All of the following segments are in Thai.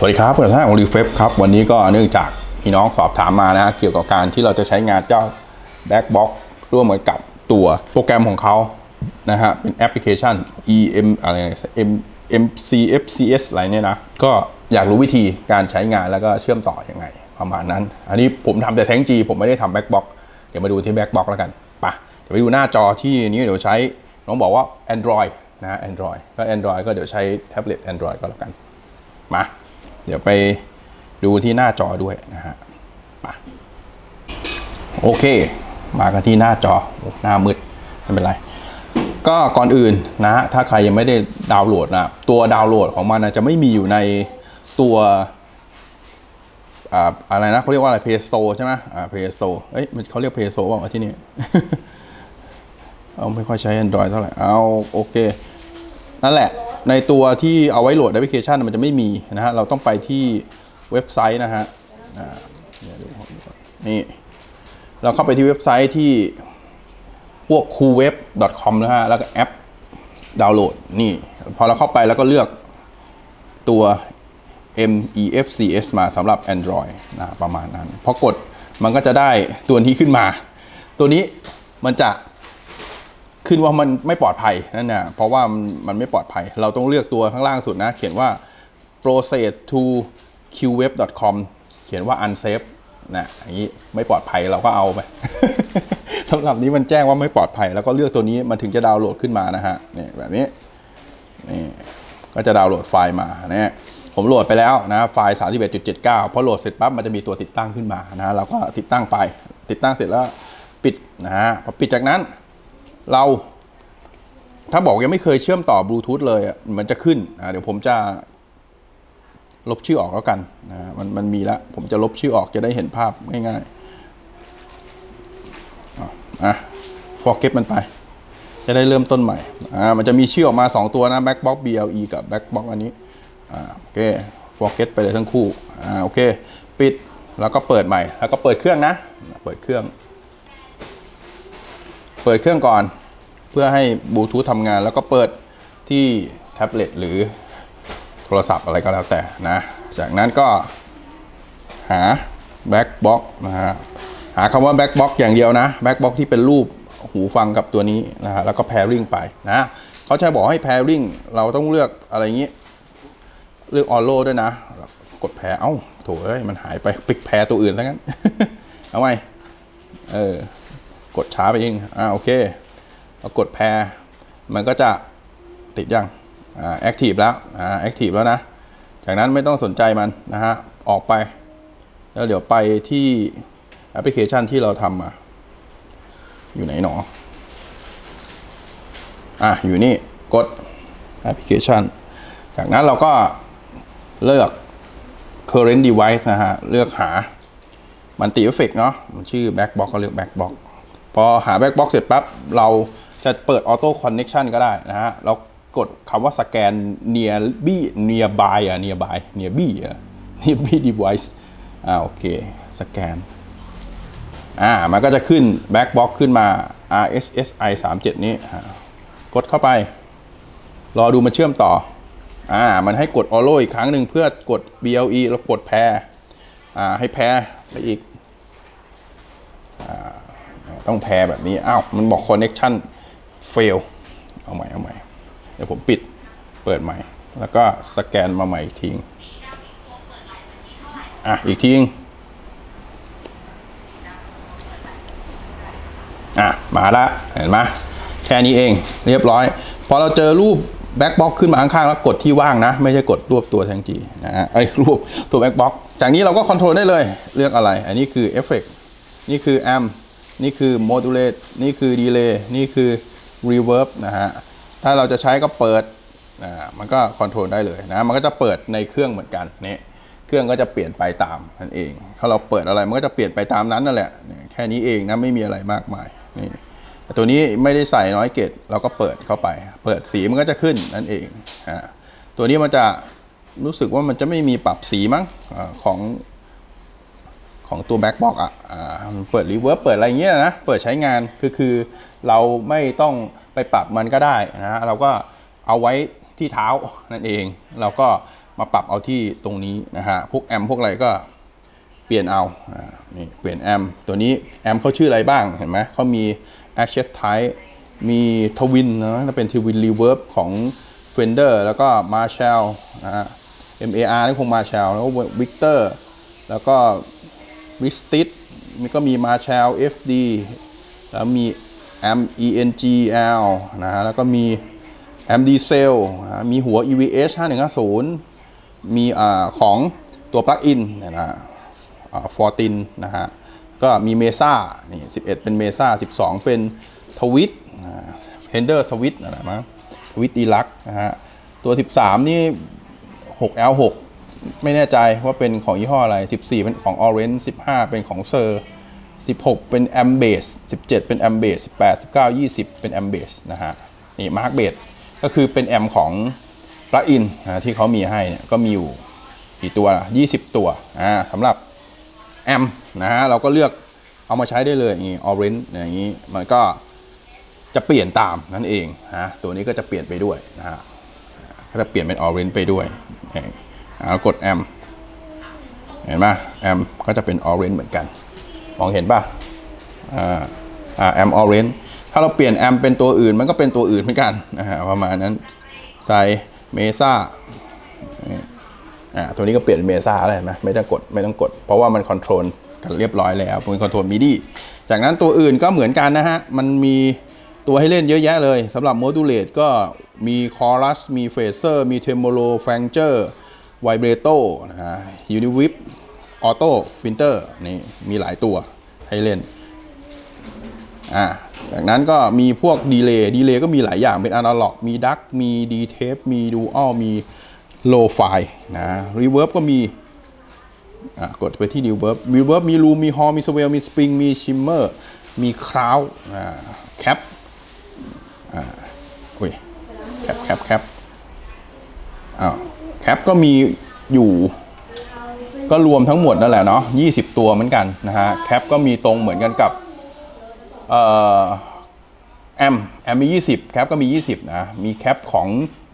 วัสดีครับเพื่อนท่านของรีเฟฟครับวันนี้ก็เนื่องจากพี่น้องสอบถามมานะเกี่ยวกับการที่เราจะใช้งานเจ้า Backbox ร่วมกับตัวโปรแกรมของเขานะฮะเป็นแอปพลิเคชัน อะไรMCFCS อะไรเนี่ยนะก็อยากรู้วิธีการใช้งานแล้วก็เชื่อมต่อยังไงประมาณนั้นอันนี้ผมทำแต่แท้งจีผมไม่ได้ทำ Backbox เดี๋ยวมาดูที่ Backbox แล้วกันไปเดี๋ยวไปดูหน้าจอที่นี้เดี๋ยวใช้น้องบอกว่า Android นะ Android ก็ Android ก็เดี๋ยวใช้แท็บเล็ต Android ก็แล้วกันมาเดี๋ยวไปดูที่หน้าจอด้วยนะฮะโอเคมากันที่หน้าจอหน้ามืดไม่เป็นไรก็ก่อนอื่นนะฮะถ้าใครยังไม่ได้ดาวน์โหลดนะตัวดาวน์โหลดของมันนะจะไม่มีอยู่ในตัวอะไรนะเขาเรียกว่าอะไร Play Store ใช่ไหมPlay Store เอ้ยเขาเรียก Play Store ว่าที่นี่ เอาไม่ค่อยใช้ Android เท่าไหร่เอาโอเคนั่นแหละในตัวที่เอาไว้โหลดแอปพลิเคชันมันจะไม่มีนะฮะเราต้องไปที่เว็บไซต์นะฮะนี่เราเข้าไปที่เว็บไซต์ที่พวก coolweb.com นะฮะแล้วก็แอปดาวน์โหลดนี่พอเราเข้าไปแล้วก็เลือกตัว MEFCS มาสำหรับ Android นะประมาณนั้นพอกดมันก็จะได้ตัวนี้ขึ้นมาตัวนี้มันจะขึ้นว่ามันไม่ปลอดภัยนั่นนะเพราะว่ามันไม่ปลอดภัยเราต้องเลือกตัวข้างล่างสุดนะเขียนว่า process to qweb.com เขียนว่า unsafe นะอย่างนี้ไม่ปลอดภัยเราก็เอาไป สำหรับนี้มันแจ้งว่าไม่ปลอดภัยแล้วก็เลือกตัวนี้มันถึงจะดาวน์โหลดขึ้นมานะฮะนี่แบบนี้นี่ก็จะดาวน์โหลดไฟล์มาเนี่ยผมโหลดไปแล้วนะไฟล์ 31.79 พอโหลดเสร็จปั๊บมันจะมีตัวติดตั้งขึ้นมานะเราก็ติดตั้งไปติดตั้งเสร็จแล้วปิดนะฮะพอปิดจากนั้นเราถ้าบอกยังไม่เคยเชื่อมต่อบลูทูธเลยมันจะขึ้นเดี๋ยวผมจะลบชื่อออกแล้วกันนะมันมีแล้วผมจะลบชื่อออกจะได้เห็นภาพง่ายๆforget มันไปจะได้เริ่มต้นใหม่มันจะมีชื่อออกมา2ตัวนะ Backbox BLE กับ Backbox อันนี้โอเค forget ไปเลยทั้งคู่โอเคปิดแล้วก็เปิดใหม่แล้วก็เปิดเครื่องนะเปิดเครื่องก่อนเพื่อให้บลูทูธทำงานแล้วก็เปิดที่แท็บเล็ตหรือโทรศัพท์อะไรก็แล้วแต่นะจากนั้นก็หา Backbox นะฮะหาคำว่า Backbox อย่างเดียวนะ Backbox ที่เป็นรูปหูฟังกับตัวนี้นะฮะแล้วก็ pairing ไปนะเขาจะบอกให้ pairing เราต้องเลือกอะไรอย่างนี้เลือก Allo ด้วยนะกดแพร์โถเอ้ยมันหายไปปิดแพร์ตัวอื่นซะงั้น เอาไว้กดช้าไปเองโอเคเรากดแพร์มันก็จะติดยังactive แล้วactive แล้วนะจากนั้นไม่ต้องสนใจมันนะฮะออกไปแล้วเดี๋ยวไปที่แอปพลิเคชันที่เราทำมาอยู่ไหนหนออยู่นี่กดแอปพลิเคชันจากนั้นเราก็เลือก current device นะฮะเลือกหามันติเอฟเฟกต์เนาะมันชื่อ Backbox ก็เลือก Backbox พอหา Backbox เสร็จปั๊บเราจะเปิด Auto Connection ก็ได้นะฮะเรากดคำว่าสแกน nearby device โอเคสแกนมันก็จะขึ้น Backbox ขึ้นมา RSSI 37นี้กดเข้าไปรอดูมันเชื่อมต่อมันให้กด Allo อีกครั้งหนึ่งเพื่อกด BLE แล้วกดแพร์ให้แพร์ไปอีกต้องแพร์แบบนี้มันบอก connection fail เอาใหม่เดี๋ยวผมปิดเปิดใหม่แล้วก็สแกนมาใหม่อีกทีอีกทีมาละเห็นไหมแค่นี้เองเรียบร้อยพอเราเจอรูป Backbox ขึ้นมาข้างๆแล้วกดที่ว่างนะไม่ใช่กดรวบตัวแทงจีนะฮะรูปตัว Backbox จากนี้เราก็คอนโทรลได้เลยเลือกอะไรอันนี้คือ Effect นี่คือ Amp นี่คือ Modulate นี่คือ Delay นี่คือ Reverb นะฮะถ้าเราจะใช้ก็เปิดมันก็คอนโทรลได้เลยนะมันก็จะเปิดในเครื่องเหมือนกันนี่เครื่องก็จะเปลี่ยนไปตามนั่นเองถ้าเราเปิดอะไรมันก็จะเปลี่ยนไปตามนั้นนั่นแหละแค่นี้เองนะไม่มีอะไรมากมายนี่ตัวนี้ไม่ได้ใส่น้อยเกตเราก็เปิดเข้าไปเปิดสีมันก็จะขึ้นนั่นเองตัวนี้มันจะรู้สึกว่ามันจะไม่มีปรับสีมั้งของตัว Backbox เปิดรีเวิร์บเปิดอะไรเงี้ยนะเปิดใช้งานคือเราไม่ต้องไปปรับมันก็ได้นะเราก็เอาไว้ที่เท้านั่นเองเราก็มมาปรับเอาที่ตรงนี้นะฮะพวกแอมพวกอะไรก็เปลี่ยนเอานี่เปลี่ยนแอมตัวนี้แอมเขาชื่ออะไรบ้างเห็นไหมเขามี Access Type มีทวินนะจะเป็นทวินรีเวิร์บของ Fender แล้วก็ Marshall นะฮะ MAR นี่คง Marshall แล้วก็ Victor แล้วก็วิสติสมันก็มี Marshall FD แล้วมี Amp ENGL นะฮะแล้วก็มี Amp Diesel นะมีหัว EVH 5150มีของตัว Plug-in นะฮะ14 นะฮะก็มี Mesa นี่11เป็น Mesa 12เป็นทวิตFender ทวิตอะไรมั้งทวิตดีลักนะฮะตัว13นี่ 6L6 ไม่แน่ใจว่าเป็นของยี่ห้ออะไร14เป็นของ Orange 15เป็นของ Sir 16เป็น Amp Bass 17เป็น Amp Bass 18 19 20เป็น Amp Bass นะฮะนี่ Mark Bass ก็คือเป็นแอมของ Plug-in ที่เขามีให้เนี่ยก็มีอยู่กี่ตัว20ตัวสำหรับแอมนะฮะเราก็เลือกเอามาใช้ได้เลยอย่างนี้ Orange อย่างนี้มันก็จะเปลี่ยนตามนั่นเองตัวนี้ก็จะเปลี่ยนไปด้วยนะฮะก็จะเปลี่ยนเป็น Orange ไปด้วยเรากดแอมเห็นไหมแอมก็จะเป็น Orange เหมือนกันมองเห็นป่ะแอม Orange ถ้าเราเปลี่ยนแอมเป็นตัวอื่นมันก็เป็นตัวอื่นเหมือนกันนะฮะประมาณนั้นใส่เมซ่าตัวนี้ก็เปลี่ยนเมซ่าอะไรไหมไม่ต้องกดเพราะว่ามันคอนโทรลกันเรียบร้อยแล้วเป็นคอนโทรลมิดิจากนั้นตัวอื่นก็เหมือนกันนะฮะมันมีตัวให้เล่นเยอะแยะเลยสำหรับโมดูเลตก็มีคอรัสมีเฟเซอร์มีเทมโบโลแฟงเจอร์ไวเบรโตนะฮะยูนิวิปออโต้ฟิลเตอร์นี่มีหลายตัวให้เล่นจากนั้นก็มีพวกดีเลย์ก็มีหลายอย่างเป็นอนาล็อกมีดักมีดีเทปมีดูอัลมีโลไฟนะรีเวิร์บก็มีกดไปที่รีเวิร์บมีรูมมีฮอลมีสเวลมีสปริงมีชิมเมอร์มีคราวแคปแคปก็มีอยู่ก็รวมทั้งหมดนั่นแหละเนาะ20ตัวเหมือนกันนะฮะแคปก็มีตรงเหมือนกันกับแอมมี20แคปก็มี20นะมีแคปของ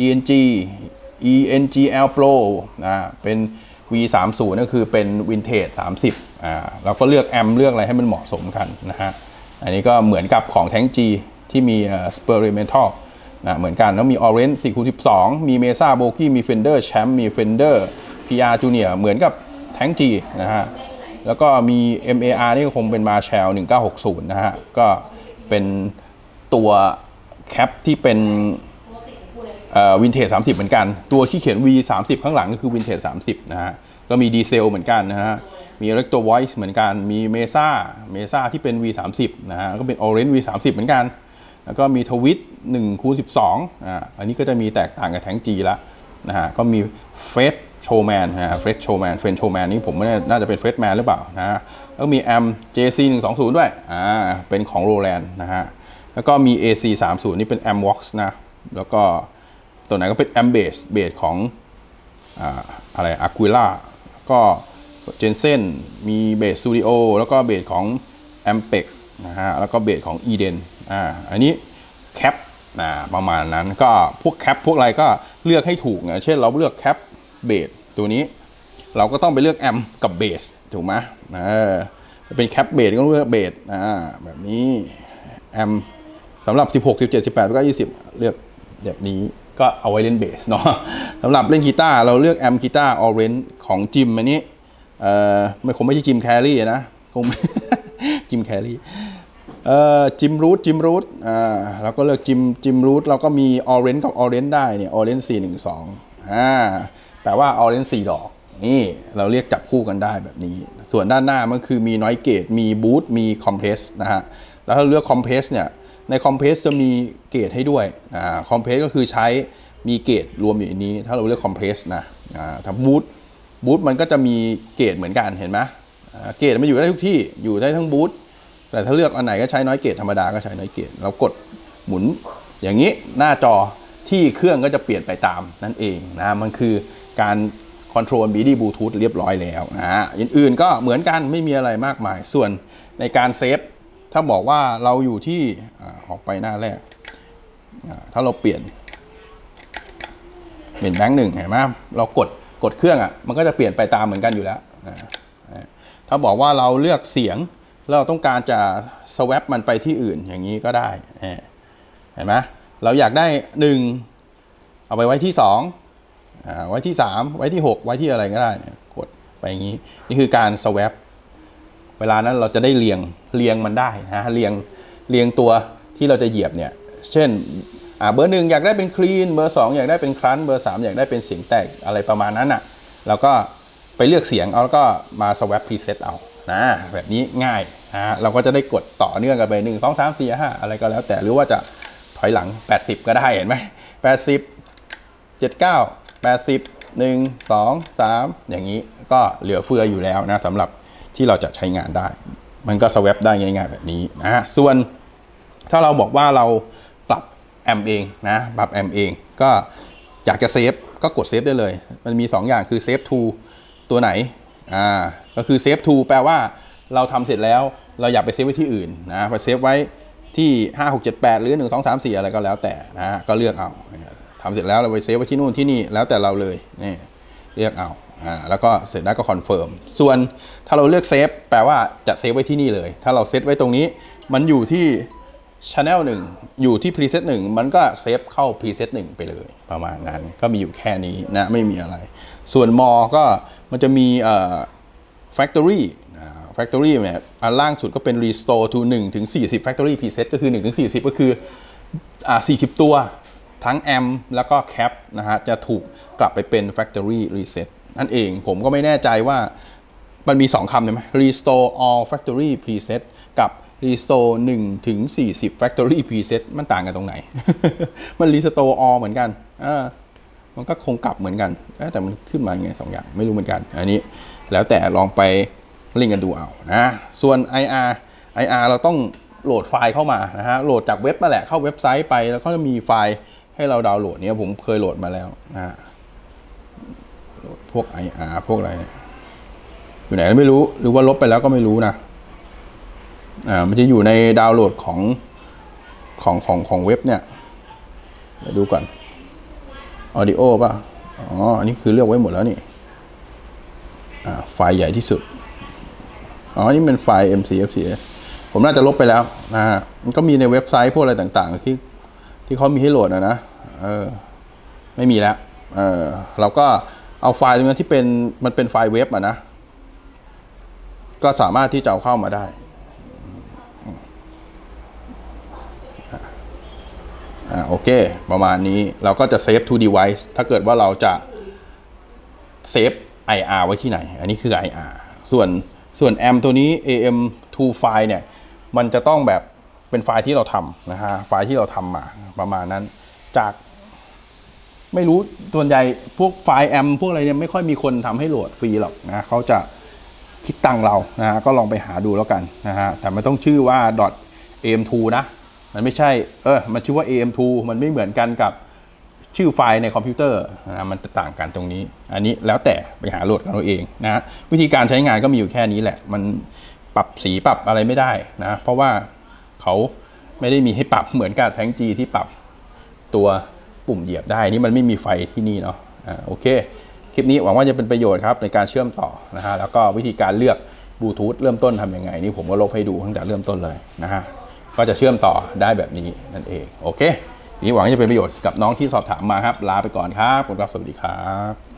ENGL Pro นะเป็น V30 นั่นคือเป็น Vintage 30เราก็เลือกแอมเลือกอะไรให้มันเหมาะสมกันนะฮะอันนี้ก็เหมือนกับของ Tank G ที่มี Experimental นะเหมือนกันแล้วมี Orange 4x12 มี Mesa Bogie มี Fender Champ มี Fender PR Junior เหมือนกับ Tank G นะฮะแล้วก็มี MAR นี่ก็คงเป็น Marshall 1960นะฮะก็เป็นตัวแคปที่เป็นVintage 30เหมือนกันตัวที่เขียน V30 ข้างหลังก็คือ Vintage 30นะฮะก็มีดีเซลเหมือนกันนะฮะมี Electro Voice เหมือนกันมี Mesa ที่เป็น V30 นะฮะก็เป็น Orange V30 เหมือนกันแล้วก็มีทวิต1x12อันนี้ก็จะมีแตกต่างกับแทง G ละนะฮะก็มีเฟสโชว์แมนนะฮะเฟสโชว์แมนนี่ผมไม่แน่น่าจะเป็นเฟสแมนหรือเปล่านะฮะแล้วมีแอม JC 120ด้วยเป็นของ Roland นะฮะแล้วก็มี AC 30นี่เป็น Amp Vox นะแล้วก็ตัวไหนก็เป็น Amp BassของอะไรAquila แล้วก็ Jensen มีเบสสตูดิโอแล้วก็เบสของ Ampeg นะฮะแล้วก็เบสของ Eden อันนี้แคปประมาณนั้นก็พวกแคปพวกอะไรก็เลือกให้ถูกนะเช่นเราเลือกแคปเบสตัวนี้เราก็ต้องไปเลือกแอมกับเบสถูกไหมเป็นแคปเบสก็ต้องเลือกเบสแบบนี้แอมสำหรับ16 17 18แล้วก็20เลือกแบบนี้ก็เอาไว้เล่นเบสเนาะสำหรับเล่นกีตาร์เราเลือกแอมกีตาร์ Orange ของจิมอันนี้คงไม่ใช่จิมแคร์รี่นะคงจิมแคร์รี่จิมรูทเราก็เลือกจิมรูทเราก็มี Orange กับ Orange ได้เนี่ย Orange 412แปลว่า Orange 4 ดอกนี่เราเรียกจับคู่กันได้แบบนี้ส่วนด้านหน้ามันคือมี Noise Gate มี Boost มี Compress นะฮะแล้วถ้าเลือก Compress เนี่ยใน Compress จะมีเกจให้ด้วยCompress ก็คือใช้มีเกจรวมอยู่ในนี้ถ้าเราเลือก Compress นะถ้า Boost มันก็จะมีเกจเหมือนกันเห็นไหมเกจมันอยู่ได้ทุกที่อยู่ได้ทั้ง Boostแต่ถ้าเลือกอันไหนก็ใช้น้อยเกตธรรมดาก็ใช้น้อยเกตเรากดหมุนอย่างนี้หน้าจอที่เครื่องก็จะเปลี่ยนไปตามนั่นเองนะมันคือการคอนโทรลบีดีบลูทูธเรียบร้อยแล้วอื่นๆก็เหมือนกันไม่มีอะไรมากมายส่วนในการเซฟถ้าบอกว่าเราอยู่ที่ออกไปหน้าแรกถ้าเราเปลี่ยนแบงค์1เห็นไหมเรากดกดเครื่องอ่ะมันก็จะเปลี่ยนไปตามเหมือนกันอยู่แล้วถ้าบอกว่าเราเลือกเสียงเราต้องการจะ swap มันไปที่อื่นอย่างนี้ก็ได้เห็นไหมเราอยากได้1เอาไปไว้ที่2ไว้ที่3ไว้ที่6ไว้ที่อะไรก็ได้กดไปอย่างนี้นี่คือการ swap เวลานั้นเราจะได้เรียงมันได้นะเรียงตัวที่เราจะเหยียบเนี่ยเช่นเบอร์1อยากได้เป็นคลีนเบอร์2อยากได้เป็นครันเบอร์3อยากได้เป็นเสียงแตกอะไรประมาณนั้นอ่ะเราก็ไปเลือกเสียงเอาแล้วก็มา swap preset เอานะแบบนี้ง่ายเราก็จะได้กดต่อเนื่องกันไป1 2 3 4 5อะไรก็แล้วแต่หรือว่าจะถอยหลัง80ก็ได้เห็นไหม80 79 80 1 2 3อย่างนี้ก็เหลือเฟืออยู่แล้วนะสำหรับที่เราจะใช้งานได้มันก็ swap ได้ง่ายๆแบบนี้นะส่วนถ้าเราบอกว่าเราปรับแอมป์เองนะปรับแอมป์เองก็อยากจะเซฟก็กดเซฟได้เลยมันมี2อย่างคือเซฟทูตัวไหนก็คือเซฟทูแปลว่าเราทำเสร็จแล้วเราอยากไปเซฟไว้ที่อื่นนะไปเซฟไว้ที่5 6 7 8หรือ1 2 3 4อะไรก็แล้วแต่นะก็เลือกเอาทำเสร็จแล้วเราไปเซฟไว้ที่นู่นที่นี่แล้วแต่เราเลยนี่เลือกเอาแล้วก็เสร็จแล้วก็คอนเฟิร์มส่วนถ้าเราเลือกเซฟแปลว่าจะเซฟไว้ที่นี่เลยถ้าเราเซตไว้ตรงนี้มันอยู่ที่ Channel 1อยู่ที่ Preset 1มันก็เซฟเข้า Preset 1ไปเลยประมาณนั้นก็มีอยู่แค่นี้นะไม่มีอะไรส่วน More ก็มันจะมีFactory Factory เนี่ยอันล่างสุดก็เป็น Restore to 1 ถึง 40 Factory Preset ก็คือ1 ถึง 40 ก็คือ40 ตัวทั้งแอมป์แล้วก็แคปนะฮะจะถูกกลับไปเป็น Factory Reset นั่นเองผมก็ไม่แน่ใจว่ามันมี2คำใช่ไหม Restore all Factory Preset กับ Restore 1 ถึง 40 Factory Preset มันต่างกันตรงไหน มัน Restore all เหมือนกันมันก็คงกลับเหมือนกันแต่มันขึ้นมาไง2 อย่างไม่รู้เหมือนกันอันนี้แล้วแต่ลองไปเล่นกันดูเอานะส่วน IR เราต้องโหลดไฟล์เข้ามานะฮะโหลดจากเว็บนั่นแหละเข้าเว็บไซต์ไปแล้วก็จะมีไฟล์ให้เราดาวน์โหลดเนี่ยผมเคยโหลดมาแล้วนะโหลดพวก IR พวกอะไรอยู่ไหนไม่รู้หรือว่าลบไปแล้วก็ไม่รู้นะมันจะอยู่ในดาวน์โหลดของเว็บเนี่ยเดี๋ยวดูก่อน Audio ป่ะอันนี้คือเลือกไว้หมดแล้วนี่ไฟล์ใหญ่ที่สุดนี่เป็นไฟล์ MCFCS ผมน่าจะลบไปแล้วนะฮะมันก็มีในเว็บไซต์พวกอะไรต่างๆที่เขามีให้โหลดนะไม่มีแล้วเราก็เอาไฟล์ตรงนั้นที่มันเป็นไฟล์เว็บนะก็สามารถที่จะเอาเข้ามาได้โอเคประมาณนี้เราก็จะ save to device ถ้าเกิดว่าเราจะเซฟ IR ไว้ที่ไหนอันนี้คือ IR ส่วน AM ตัวนี้ AM2 ไฟล์เนี่ยมันจะต้องแบบเป็นไฟล์ที่เราทำนะฮะไฟล์ที่เราทำมาประมาณนั้นจากไม่รู้ส่วนใหญ่พวกไฟล์ AM พวกอะไรเนี่ยไม่ค่อยมีคนทำให้โหลดฟรีหรอกนะเขาจะคิดตังค์เรานะฮะก็ลองไปหาดูแล้วกันนะฮะแต่ไม่ต้องชื่อว่า .am2 นะมันไม่ใช่มันชื่อว่า AM2 มันไม่เหมือนกันกับชื่อไฟล์ในคอมพิวเตอร์นะมันต่างกันตรงนี้อันนี้แล้วแต่ไปหาโหลดกันเราเองนะวิธีการใช้งานก็มีอยู่แค่นี้แหละมันปรับสีปรับอะไรไม่ได้นะเพราะว่าเขาไม่ได้มีให้ปรับเหมือนกับแทงจีที่ปรับตัวปุ่มเหยียบได้นี่มันไม่มีไฟที่นี่เนาะโอเคคลิปนี้หวังว่าจะเป็นประโยชน์ครับในการเชื่อมต่อนะฮะแล้วก็วิธีการเลือกบลูทูธเริ่มต้นทำยังไงนี่ผมก็ลบให้ดูตั้งแต่เริ่มต้นเลยนะฮะก็จะเชื่อมต่อได้แบบนี้นั่นเองโอเคนี่หวังจะเป็นประโยชน์กับน้องที่สอบถามมาครับลาไปก่อนครับผมครับสวัสดีครับ